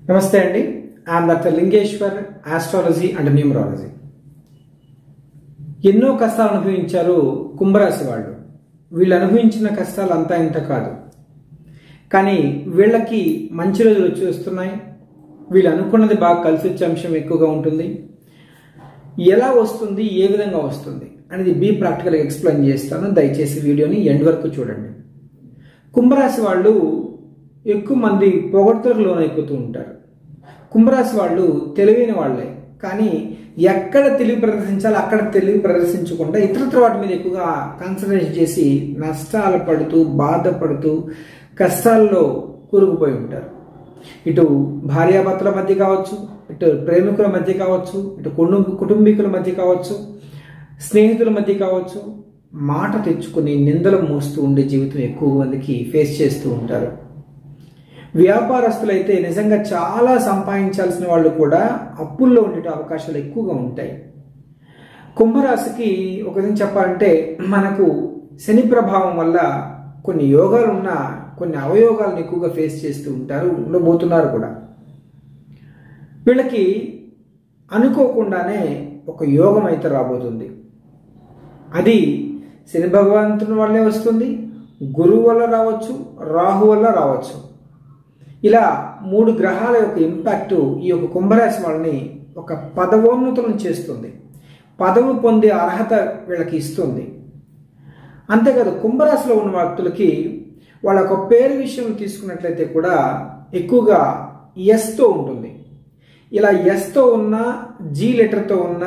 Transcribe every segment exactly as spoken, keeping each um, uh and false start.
నమస్తే అండి. I'm doctor Lingeshwar, astrology and numerology. ఎన్నో కష్టాలు అనుభవించారు కుంభరాశి వాళ్ళు. వీళ్ళు అనుభవించిన కష్టాలు అంతా ఇంత కాదు, కానీ వీళ్ళకి మంచి రోజులు వచ్చి వస్తున్నాయి. వీళ్ళు అనుకున్నది బాగా కలిసి వచ్చే అంశం ఎక్కువగా ఉంటుంది. ఎలా వస్తుంది, ఏ విధంగా వస్తుంది అనేది బీ ప్రాక్టికల్గా ఎక్స్ప్లెయిన్ చేస్తాను. దయచేసి వీడియోని ఎండ్ వరకు చూడండి. కుంభరాశి వాళ్ళు ఎక్కువ మంది పొగడ్తలకు లోనైపోతూ ఉంటారు. కుంభరాశి వాళ్ళు తెలివైన వాళ్ళే, కానీ ఎక్కడ తెలివి ప్రదర్శించాలో అక్కడ తెలివి ప్రదర్శించకుండా ఇతరత్ర వాటి మీద ఎక్కువగా కాన్సన్ట్రేట్ చేసి నష్టాలు పడుతూ బాధపడుతూ కష్టాల్లో కూరుకుపోయి ఉంటారు. ఇటు భార్యాభర్తల మధ్య కావచ్చు, ఇటు ప్రేమికుల మధ్య కావచ్చు, ఇటు కుటుంబీకుల మధ్య కావచ్చు, స్నేహితుల మధ్య కావచ్చు, మాట తెచ్చుకుని నిందలు మోస్తూ ఉండే జీవితం ఎక్కువ మందికి ఫేస్ చేస్తూ ఉంటారు. వ్యాపారస్తులైతే నిజంగా చాలా సంపాదించాల్సిన వాళ్ళు కూడా అప్పుల్లో ఉండే అవకాశాలు ఎక్కువగా ఉంటాయి. కుంభరాశికి ఒక విధంగా చెప్పాలంటే మనకు శని ప్రభావం వల్ల కొన్ని యోగాలు ఉన్న కొన్ని అవయోగాలను ఎక్కువగా ఫేస్ చేస్తూ ఉంటారు, ఉండబోతున్నారు కూడా. వీళ్ళకి అనుకోకుండానే ఒక యోగం అయితే రాబోతుంది. అది శని భగవంతుని వల్లే వస్తుంది, గురువు వల్ల రావచ్చు, రాహు వల్ల రావచ్చు. ఇలా మూడు గ్రహాల యొక్క ఇంపాక్ట్ ఈ యొక్క కుంభరాశి వాళ్ళని ఒక పదవోన్నతులను చేస్తుంది, పదవి పొందే అర్హత వీళ్ళకి ఇస్తుంది. అంతేకాదు కుంభరాశిలో ఉన్న వ్యక్తులకి వాళ్ళ యొక్క పేరు విషయం తీసుకున్నట్లయితే కూడా ఎక్కువగా ఎస్తో ఉంటుంది. ఇలా ఎస్తో ఉన్న, జీ లెటర్తో ఉన్న,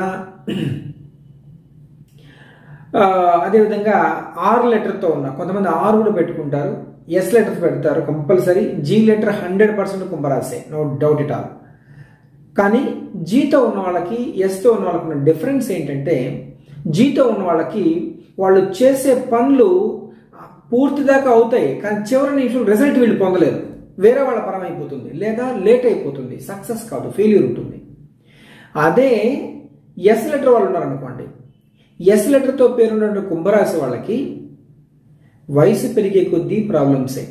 అదేవిధంగా ఆరు లెటర్తో ఉన్న, కొంతమంది ఆరు కూడా పెట్టుకుంటారు, ఎస్ లెటర్ పెడతారు compulsory. G letter hundred percent కుంభరాశి, నో డౌట్ ఇట్ ఆల్. కానీ జీతో ఉన్న వాళ్ళకి, ఎస్తో ఉన్న వాళ్ళకి ఉన్న డిఫరెన్స్ ఏంటంటే, జీతో ఉన్న వాళ్ళకి వాళ్ళు చేసే పనులు పూర్తి దాకా అవుతాయి, కానీ చివరి నిమిషం రిజల్ట్ వీళ్ళు పొందలేరు, వేరే వాళ్ళ పరం అయిపోతుంది, లేదా లేట్ అయిపోతుంది, సక్సెస్ కాదు, ఫెయిల్యూర్ ఉంటుంది. అదే ఎస్ లెటర్ వాళ్ళు ఉన్నారనుకోండి, ఎస్ లెటర్తో పేరున్న కుంభరాశి వాళ్ళకి వయసు పెరిగే కొద్దీ ప్రాబ్లమ్సే.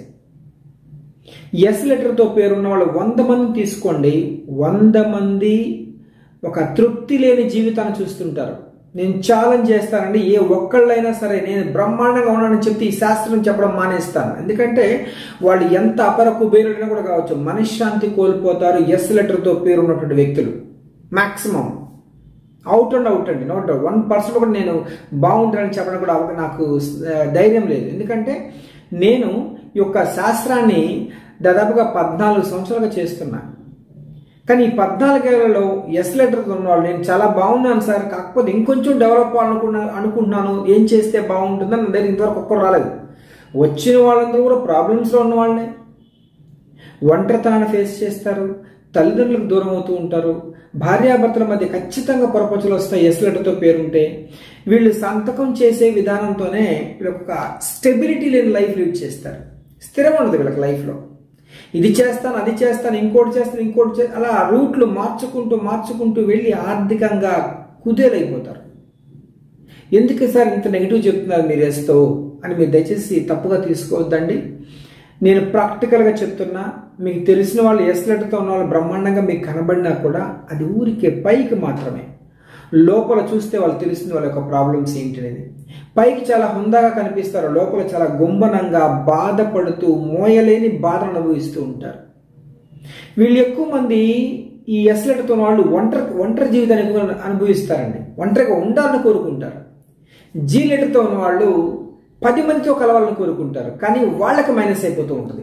ఎస్ లెటర్తో పేరున్న వాళ్ళు వంద మంది తీసుకోండి, వంద మంది ఒక తృప్తి లేని జీవితాన్ని చూస్తుంటారు. నేను ఛాలెంజ్ చేస్తానండి, ఏ ఒక్కళ్ళైనా సరే నేను బ్రహ్మాండంగా ఉన్నానని చెప్తే ఈ శాస్త్రం చెప్పడం మానేస్తాను. ఎందుకంటే వాళ్ళు ఎంత అపర కుబేరుడైనా కూడా కావచ్చు, మనశ్శాంతి కోల్పోతారు ఎస్ లెటర్తో పేరున్నటువంటి వ్యక్తులు. మ్యాక్సిమం అవుట్ అండ్ అవుట్ అండి, నోట్ డౌట్. వన్ పర్సెంట్ కూడా నేను బాగుంటానని చెప్పడం కూడా నాకు ధైర్యం లేదు. ఎందుకంటే నేను ఈ యొక్క శాస్త్రాన్ని దాదాపుగా పద్నాలుగు సంవత్సరాలుగా చేస్తున్నా. కానీ ఈ పద్నాలుగేళ్లలో ఎస్ లెటర్ ఉన్నవాళ్ళు నేను చాలా బాగున్నాను సార్, కాకపోతే ఇంకొంచెం డెవలప్ అవ్వాలనుకున్నా అనుకుంటున్నాను ఏం చేస్తే బాగుంటుందని నా దగ్గర ఇంతవరకు ఒక్కరు రాలేదు. వచ్చిన వాళ్ళందరూ కూడా ప్రాబ్లమ్స్లో ఉన్న వాళ్ళే. ఒంటరితనాన్ని ఫేస్ చేస్తారు, తల్లిదండ్రులకు దూరం అవుతూ ఉంటారు, భార్యాభర్తల మధ్య ఖచ్చితంగా పొరపచ్చులు వస్తాయి ఎస్ లెటర్తో పేరుంటే. వీళ్ళు సంతకం చేసే విధానంతోనే వీళ్ళకి ఒక స్టెబిలిటీ లేని లైఫ్ లీడ్ చేస్తారు. స్థిరం ఉండదు వీళ్ళకి లైఫ్లో. ఇది చేస్తాను, అది చేస్తాను, ఇంకోటి చేస్తాను, ఇంకోటి చే అలా రూట్లు మార్చుకుంటూ మార్చుకుంటూ వెళ్ళి ఆర్థికంగా కుదేలైపోతారు. ఎందుకు సార్ ఇంత నెగిటివ్ చెప్తున్నారు మీరు ఎస్తో అని మీరు దయచేసి తప్పుగా తీసుకోవద్దండి. నేను ప్రాక్టికల్గా చెప్తున్నా. మీకు తెలిసిన వాళ్ళు ఎస్ లెటర్తో ఉన్న వాళ్ళు బ్రహ్మాండంగా మీకు కనబడినా కూడా అది ఊరికే పైకి మాత్రమే. లోపల చూస్తే వాళ్ళు తెలిసిన వాళ్ళ యొక్క ప్రాబ్లమ్స్ ఏంటనేది. పైకి చాలా హుందాగా కనిపిస్తారు, లోపల చాలా గుంబనంగా బాధపడుతూ మోయలేని బాధను అనుభవిస్తూ ఉంటారు. వీళ్ళు ఎక్కువ మంది ఈ ఎస్ లెటర్తో ఉన్న వాళ్ళు ఒంటరి ఒంటరి జీవితాన్ని ఎక్కువ అనుభవిస్తారండి, ఒంటరిగా ఉండాలని కోరుకుంటారు. జీ లెటర్తో ఉన్న వాళ్ళు పది మందితో కలవాలని కోరుకుంటారు, కానీ వాళ్ళకి మైనస్ అయిపోతూ ఉంటుంది.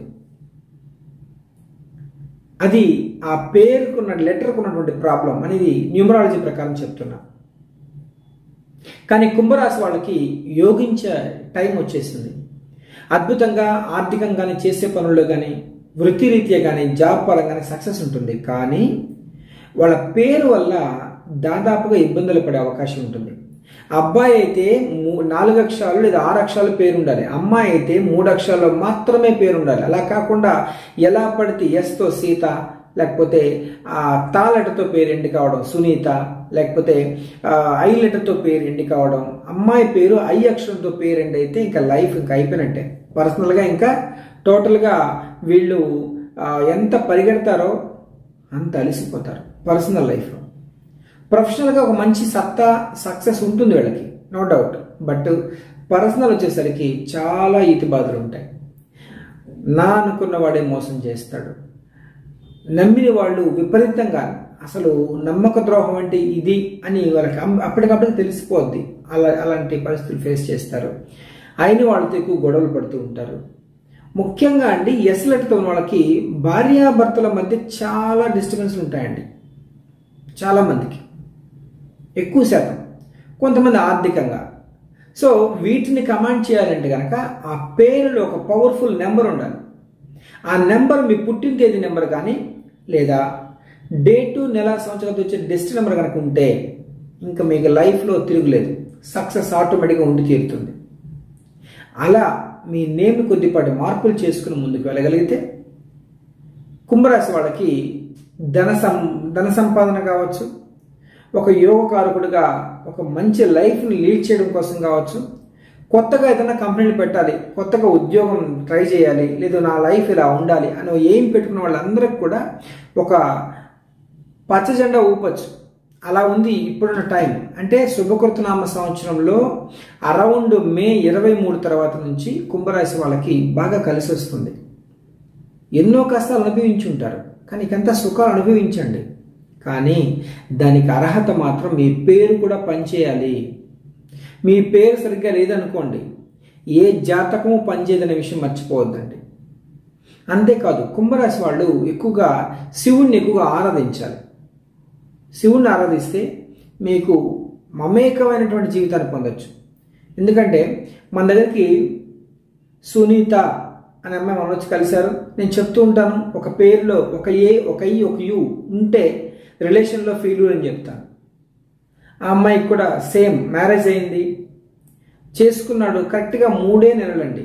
అది ఆ పేరుకున్న లెటర్కు ఉన్నటువంటి ప్రాబ్లం అనేది న్యూమరాలజీ ప్రకారం చెప్తున్నా. కానీ కుంభరాశి వాళ్ళకి యోగించే టైం వచ్చేసింది. అద్భుతంగా ఆర్థికంగానే చేసే పనుల్లో కానీ, వృత్తిరీత్యా కానీ, జాబ్ పరంగానే సక్సెస్ ఉంటుంది. కానీ వాళ్ళ పేరు వల్ల దాదాపుగా ఇబ్బందులు పడే అవకాశం ఉంటుంది. అబ్బాయి అయితే నాలుగు అక్షరాలు లేదా ఆరు అక్షరాల పేరు ఉండాలి, అమ్మాయి అయితే మూడు అక్షరాల్లో మాత్రమే పేరు ఉండాలి. అలా కాకుండా ఎలా పడితే ఎస్తో సీత, లేకపోతే తా లెటర్తో పేరు ఎండి కావడం సునీత, లేకపోతే ఐ లెటర్తో పేరు ఎండి కావడం, అమ్మాయి పేరు ఐ అక్షరంతో పేరు ఎండి అయితే ఇంకా లైఫ్ ఇంకా అయిపోయినట్టే. పర్సనల్గా ఇంకా టోటల్గా వీళ్ళు ఎంత పరిగెడతారో అంత అలసిపోతారు పర్సనల్ లైఫ్లో. ప్రొఫెషనల్గా ఒక మంచి సత్తా సక్సెస్ ఉంటుంది వీళ్ళకి, నో డౌట్. బట్ పర్సనల్ వచ్చేసరికి చాలా ఈతి బాధలు ఉంటాయి. నా అనుకున్న వాడే మోసం చేస్తాడు, నమ్మిన వాళ్ళు విపరీతంగా అసలు నమ్మక ద్రోహం అంటే ఇది అని వాళ్ళకి అప్పటికప్పుడు తెలిసిపోద్ది. అలా అలాంటి పరిస్థితులు ఫేస్ చేస్తారు. అయిన వాళ్ళతో ఎక్కువ గొడవలు పడుతూ ఉంటారు. ముఖ్యంగా అండి ఎస్ లెటర్తో ఉన్న వాళ్ళకి భార్యాభర్తల మధ్య చాలా డిస్టర్బెన్స్లు ఉంటాయండి. చాలామందికి ఎక్కువ శాతం, కొంతమంది ఆర్థికంగా. సో వీటిని కమాండ్ చేయాలంటే కనుక ఆ పేరులో ఒక పవర్ఫుల్ నెంబర్ ఉండాలి. ఆ నెంబర్ మీ పుట్టిన తేదీ నెంబర్ కానీ లేదా డేటు నెల సంవత్సరాలతో వచ్చే డెస్ట్ నెంబర్ కనుక ఉంటే ఇంకా మీకు లైఫ్లో తిరుగులేదు, సక్సెస్ ఆటోమేటిక్గా ఉండి తీరుతుంది. అలా మీ నేమ్ కొద్దిపాటి మార్పులు చేసుకుని ముందుకు వెళ్ళగలిగితే కుంభరాశి వాళ్ళకి ధన సం ధన సంపాదన కావచ్చు, ఒక యోగకారకుడిగా ఒక మంచి లైఫ్ని లీడ్ చేయడం కోసం కావచ్చు, కొత్తగా ఏదైనా కంపెనీలు పెట్టాలి, కొత్తగా ఉద్యోగం ట్రై చేయాలి, లేదా నా లైఫ్ ఇలా ఉండాలి అని ఏం పెట్టుకున్న వాళ్ళందరికీ కూడా ఒక పచ్చ జెండా ఊపచ్చు. అలా ఉంది ఇప్పుడున్న టైం. అంటే శుభకృతనామ సంవత్సరంలో అరౌండ్ మే ఇరవై మూడు తర్వాత నుంచి కుంభరాశి వాళ్ళకి బాగా కలిసి వస్తుంది. ఎన్నో కష్టాలు అనుభవించి ఉంటారు, కానీ ఇంకంతా సుఖాలు అనుభవించండి. కానీ దానికి అర్హత మాత్రం మీ పేరు కూడా పనిచేయాలి. మీ పేరు సరిగ్గా లేదనుకోండి, ఏ జాతకము పనిచేయదనే విషయం మర్చిపోవద్దండి. అంతేకాదు కుంభరాశి వాళ్ళు ఎక్కువగా శివుణ్ణి ఎక్కువగా ఆరాధించాలి. శివుణ్ణి ఆరాధిస్తే మీకు మమేకమైనటువంటి జీవితాన్ని పొందొచ్చు. ఎందుకంటే మన దగ్గరికి సునీత అనే అమ్మాయి మన వచ్చి కలిశారు. నేను చెప్తూ ఉంటాను, ఒక పేరులో ఒక ఏ ఒక ఈ ఒక యు ఉంటే రిలేషన్లో ఫెయిల్యూర్ అని చెప్తాను. ఆ అమ్మాయికి కూడా సేమ్ మ్యారేజ్ అయింది, చేసుకున్నాడు. కరెక్ట్గా మూడే నెలలండి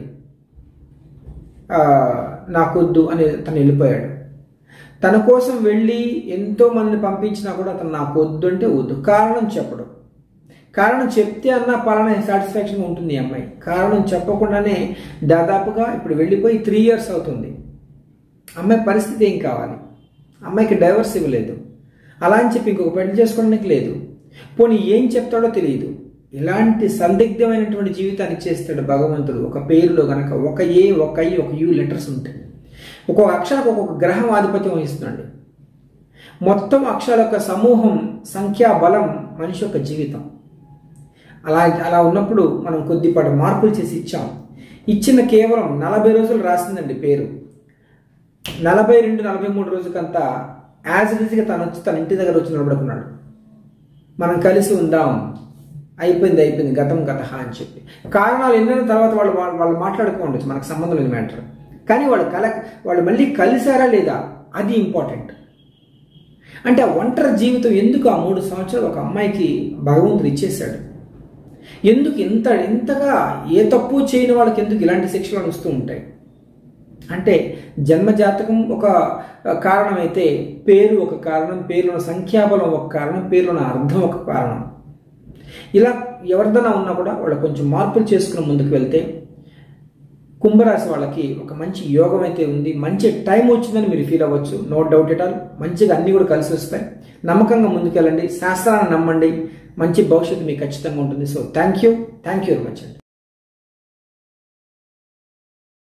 నాకొద్దు అని తను వెళ్ళిపోయాడు. తన కోసం వెళ్ళి ఎంతో మందిని పంపించినా కూడా అతను నాకు వద్దు అంటే వద్దు. కారణం చెప్పడం, కారణం చెప్తే అన్న పలానా సాటిస్ఫాక్షన్గా ఉంటుంది ఈ అమ్మాయి. కారణం చెప్పకుండానే దాదాపుగా ఇప్పుడు వెళ్ళిపోయి త్రీ ఇయర్స్ అవుతుంది. అమ్మాయి పరిస్థితి ఏం కావాలి? అమ్మాయికి డైవర్స్ ఇవ్వలేదు, అలా అని చెప్పి ఇంకొక పెళ్లి చేసుకోవడానికి లేదు. పోనీ ఏం చెప్తాడో తెలియదు. ఇలాంటి సందిగ్ధమైనటువంటి జీవితాన్ని చేస్తాడు భగవంతుడు. ఒక పేరులో కనుక ఒక ఏ ఒక ఐ ఒక యు లెటర్స్ ఉంటాయి. ఒక్కొక్క అక్షరానికి ఒక్కొక్క గ్రహం ఆధిపత్యం వహిస్తుందండి. మొత్తం అక్షరాల యొక్క సమూహం, సంఖ్యా బలం మనిషి యొక్క జీవితం. అలా అలా ఉన్నప్పుడు మనం కొద్దిపాటి మార్పులు చేసి ఇచ్చాం. ఇచ్చిన కేవలం నలభై రోజులు రాసిందండి పేరు. నలభై రెండు నలభై మూడు రోజులకంతా యాజ్ ఇట్ ఈజ్గా తను వచ్చి తన ఇంటి దగ్గర వచ్చి నిలబడుకున్నాడు. మనం కలిసి ఉందాం, అయిపోయింది అయిపోయింది గతం గత అని చెప్పి. కారణాలు ఎన్నైనా తర్వాత వాళ్ళు వాళ్ళు మాట్లాడుకోండి, మనకు సంబంధం లేని మ్యాటర్. కానీ వాళ్ళు కల వాళ్ళు మళ్ళీ కలిసారా లేదా అది ఇంపార్టెంట్. అంటే ఆ ఒంటరి జీవితం ఎందుకు ఆ మూడు సంవత్సరాలు ఒక అమ్మాయికి భగవంతుడు ఇచ్చేశాడు? ఎందుకు ఇంత ఇంతగా ఏ తప్పు చేయని వాళ్ళకి ఎందుకు ఇలాంటి శిక్షలు వస్తూ ఉంటాయి? అంటే జన్మజాతకం ఒక కారణం అయితే పేరు ఒక కారణం, పేరులో సంఖ్యాబలం ఒక కారణం, పేరులో అర్థం ఒక కారణం. ఇలా ఎవరిదైనా ఉన్నా కూడా వాళ్ళు కొంచెం మార్పులు చేసుకుని ముందుకు వెళ్తే కుంభరాశి వాళ్ళకి ఒక మంచి యోగం అయితే ఉంది. మంచి టైం వచ్చిందని మీరు ఫీల్ అవ్వచ్చు, నో డౌట్ ఎట్ ఆల్. మంచిగా అన్నీ కూడా కలిసి వస్తాయి. నమ్మకంగా ముందుకెళ్ళండి, శాస్త్రాన్ని నమ్మండి, మంచి భవిష్యత్తు మీకు ఖచ్చితంగా ఉంటుంది. So thank you thank you very much అండి.